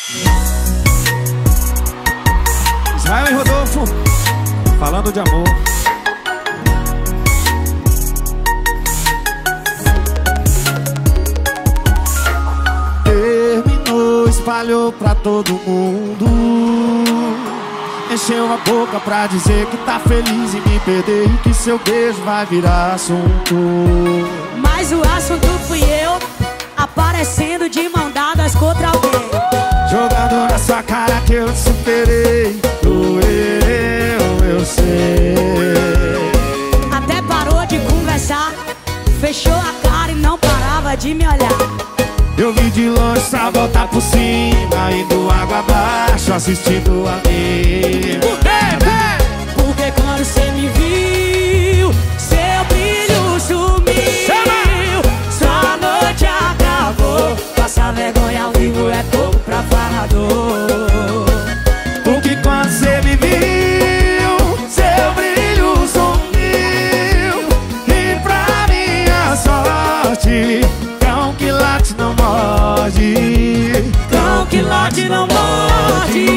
Israel e Rodolfo, falando de amor. Terminou, espalhou pra todo mundo. Encheu a boca pra dizer que tá feliz em me perder e que seu beijo vai virar assunto. Mas o assunto fui eu, aparecendo de mão dadas contra alguém, jogando na sua cara que eu te superei. Doeu, eu sei. até parou de conversar, fechou a cara e não parava de me olhar. Eu vi de longe pra voltar por cima, indo água abaixo, assistindo a mim. Porque quando cê me viu, seu brilho sumiu. Sua noite acabou, passar vergonha ao vivo é pouco pra falador. Porque quando cê me viu, seu brilho sumiu. E pra minha sorte, cão que late não morde. Cão que late não morde.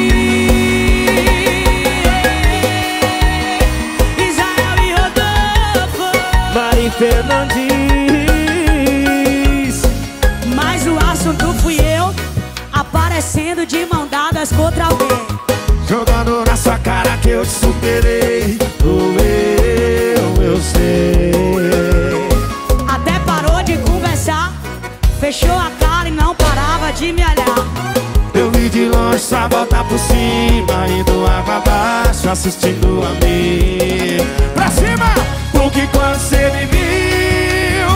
Israel e Rodolfo, Mari Fernandes. mas o assunto fui eu, aparecendo de mão dadas contra alguém, Jogando na sua cara que eu te superei. Doeu, eu sei. até parou de conversar, fechou a cara e não parava de me olhar. Eu vi de longe só voltar por cima, indo água abaixo, assistindo a mim. Pra cima! Porque quando cê me viu,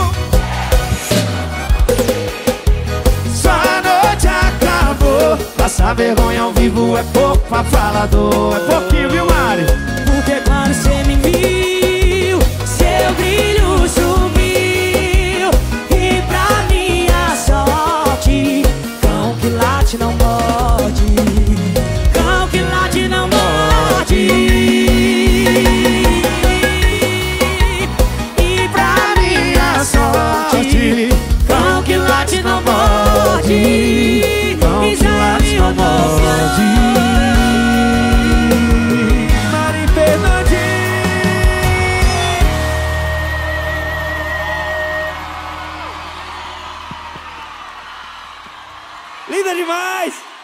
sua noite acabou. Passar vergonha ao vivo é pouco pra falador. É pouquinho, viu, Mari? Porque quando cê me viu, seu brilho sumiu. E pra minha sorte, cão que late não morde. Cão que late não morde. E pra minha sorte, cão que late não morde. Cão que late não morde. Mari Fernandes. Linda demais!